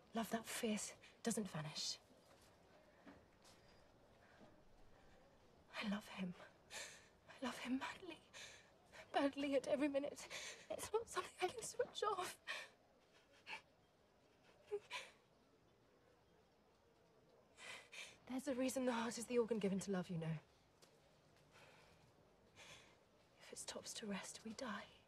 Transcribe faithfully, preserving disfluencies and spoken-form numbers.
Love that fierce doesn't vanish. I love him. I love him madly. Badly at every minute. It's not something I can switch off. There's a reason the heart is the organ given to love, you know. If it stops to rest, we die.